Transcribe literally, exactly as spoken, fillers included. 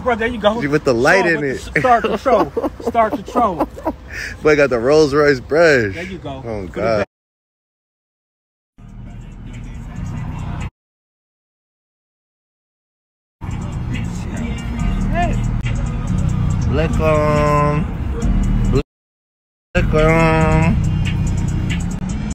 brother. There you go. With the light show in it. The, start the show. Start the show. Boy got the Rolls Royce brush. There you go. Oh, God. Look on. Look on.